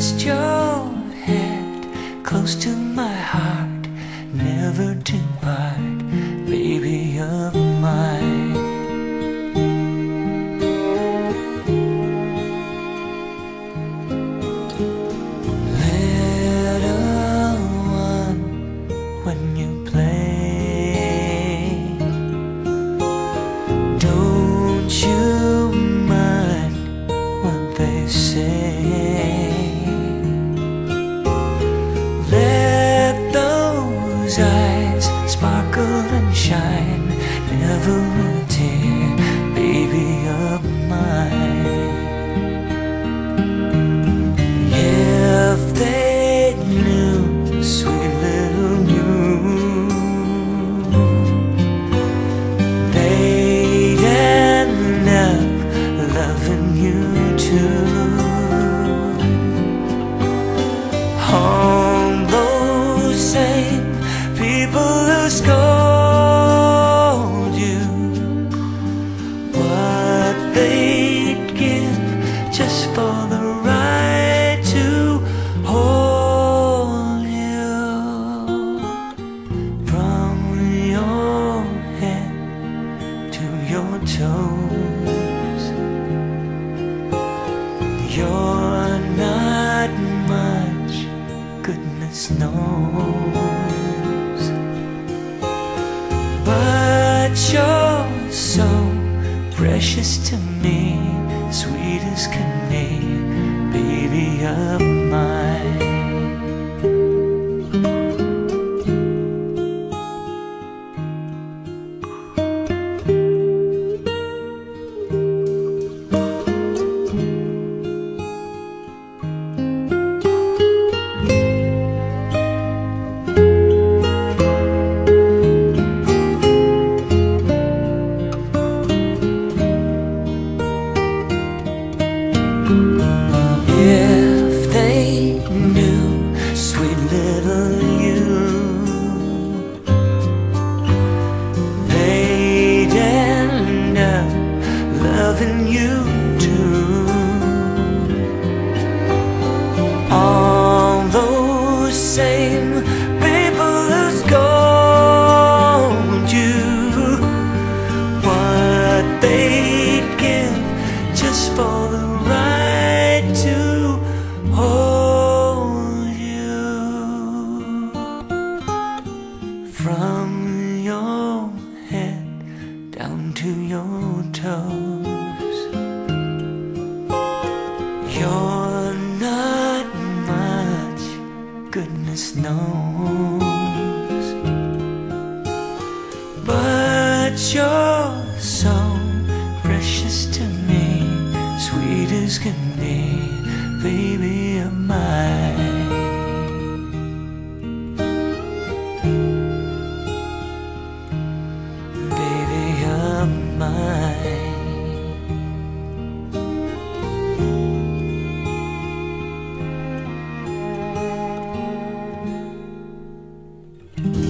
rest your head close to my heart, never to part, baby of mine. Little one, when you play, don't you mind what they say. Let those eyes sparkle and shine, never a tear, baby of mine. If they knew, sweet little you, they'd end up loving you too. All those same people who scold you, what they'd give just for the right to hold you. From your head to your toes, you're not much, goodness knows, but you're so precious to me, sweet as can be, baby of mine. If they knew, sweet little you, they'd end up loving you too. All those same people who scold you, what they'd give just for the right to hold you. From your head down to your toes, you're not much, goodness knows, but you're so precious to me, sweet as can be, baby of mine. Baby of mine.